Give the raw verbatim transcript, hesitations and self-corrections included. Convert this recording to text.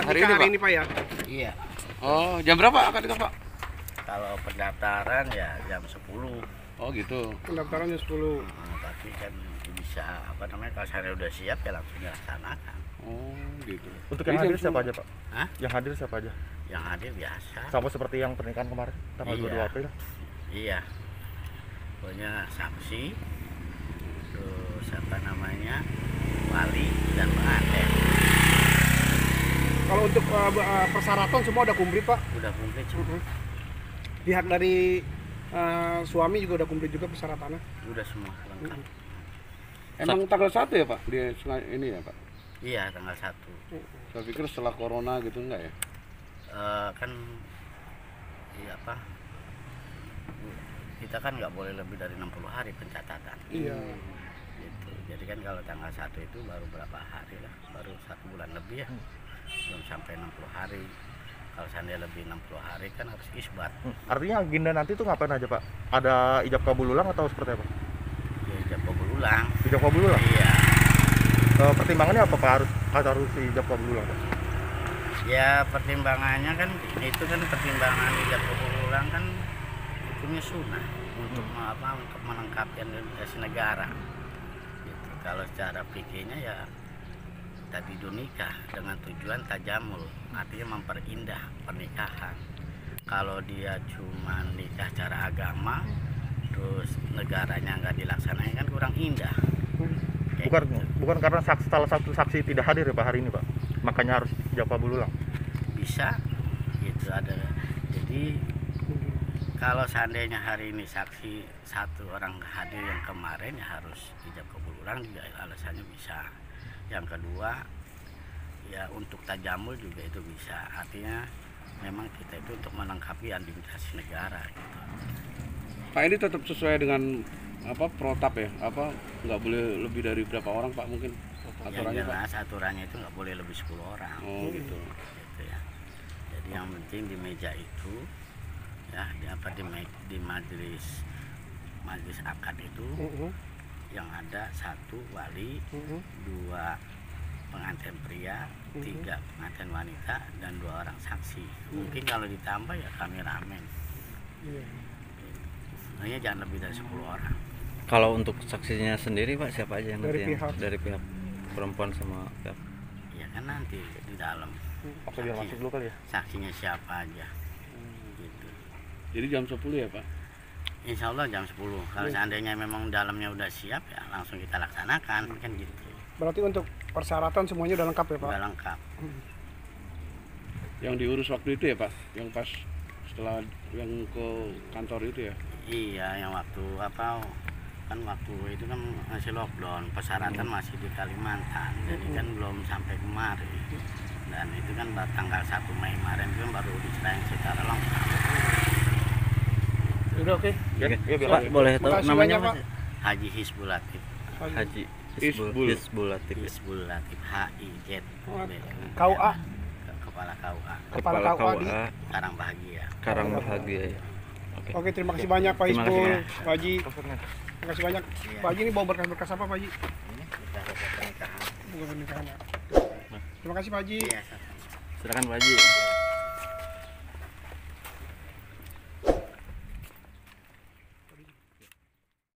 akad hari nikah ini, hari Pak? ini Pak ya? Iya. Oh, jam berapa akad nikah, Pak? Kalau pendaftaran ya jam sepuluh. Oh gitu. Pendaftarannya sepuluh. Nah, tapi kan bisa apa namanya kalau saya udah siap ya langsung dilaksanakan. Oh gitu. Untuk yang Jadi hadir jam siapa sepuluh. aja Pak? Hah? Yang hadir siapa aja? Yang hadir biasa. Sama seperti yang pernikahan kemarin tanggal Iya. dua puluh dua April. Iya. Pokoknya saksi, terus apa namanya wali dan pengantin. Kalau untuk uh, uh, persyaratan semua udah komplit Pak. Udah komplit semua. Mhm. Pihak dari uh, suami juga udah komplit juga persyaratannya. Udah semua lengkap. Emang tanggal satu ya, Pak? Dia sel- ini ya, Pak? Iya tanggal satu. Saya pikir setelah corona gitu enggak ya? Eh, kan iya apa? Kita kan nggak boleh lebih dari enam puluh hari pencatatan. Iya. Gitu. Jadi kan kalau tanggal satu itu baru berapa hari lah, baru satu bulan lebih ya, belum sampai enam puluh hari. Kalau seandainya lebih enam puluh hari kan harus isbat. Hmm. Artinya agenda nanti tuh ngapain aja Pak? Ada ijab kabul ulang atau seperti apa? Ya ijab kabul ulang. Ijab kabul ulang? Iya. Eh, pertimbangannya apa Pak harus harus ijab kabul ulang Pak? Ya pertimbangannya kan itu kan pertimbangan ijab kabul ulang kan hukumnya sunnah untuk Hmm. apa untuk melengkapi administrasi negara. Gitu. Kalau secara fikihnya ya tadi nikah dengan tujuan tajamul, artinya memperindah pernikahan. Kalau dia cuma nikah cara agama, terus negaranya nggak dilaksanakan kan kurang indah. Kayak Bukan gitu. bukan karena saksi, salah satu saksi tidak hadir ya Pak hari ini Pak, makanya harus ijab kabul ulang. Bisa, gitu ada. Jadi kalau seandainya hari ini saksi satu orang hadir yang kemarin ya harus ijab kabul ulang juga alasannya bisa. Yang kedua ya untuk tajamul juga itu bisa, artinya memang kita itu untuk melengkapi administrasi negara gitu. Pak, ini tetap sesuai dengan apa protap ya? Apa nggak boleh lebih dari berapa orang, Pak, mungkin Yang aturannya, Pak? jelas aturannya itu nggak boleh lebih sepuluh orang. Oh gitu. Gitu ya. Jadi yang penting di meja itu ya di apa di, me- di majelis majelis akad itu Mhm. yang ada satu wali, Mhm. dua pengantin pria, tiga pengantin wanita, dan dua orang saksi. Mungkin kalau ditambah ya kami ramen. Iya. Sebenarnya jangan lebih dari sepuluh orang. Kalau untuk saksinya sendiri Pak, siapa aja yang Dari nanti yang pihak. dari pihak perempuan sama pihak? Ya kan nanti di dalam Oke biar masuk dulu kali ya. saksinya siapa aja. Gitu. Jadi jam sepuluh ya, Pak? Insya Allah jam sepuluh. Kalau seandainya memang dalamnya udah siap ya langsung kita laksanakan kan gitu. Berarti untuk persyaratan semuanya udah lengkap ya Pak? Udah lengkap. Yang diurus waktu itu ya, Pak? Yang pas setelah yang ke kantor itu ya? Iya, yang waktu apa kan waktu itu kan masih lockdown, persyaratan masih di Kalimantan, jadi kan belum sampai kemari. Dan itu kan baru tanggal satu Mei kemarin itu kan baru diserahin secara lengkap. Udah oke. Ya, ya biar Pak, boleh tahu Makasih namanya banyak, Mas? Haji Hizbul Latif, Haji Hizbul. Hizbul Hizbul Latif. Hizbul Latif H I Z K U A. Kepala K U A, Kepala Kepala K U A di- K U A Karang Bahagia. Karang Bahagia ya. Oke. Oke, terima kasih banyak Pak Terima kasih, Hizbul, ya. Pak Haji. Terima kasih banyak. Pak Haji ini bawa berkas-berkas apa Pak Haji? Ini kita dapat pernikahan. Bukan pernikahan ya. Terima kasih Pak Haji. Iya, sama. Silakan Pak Haji.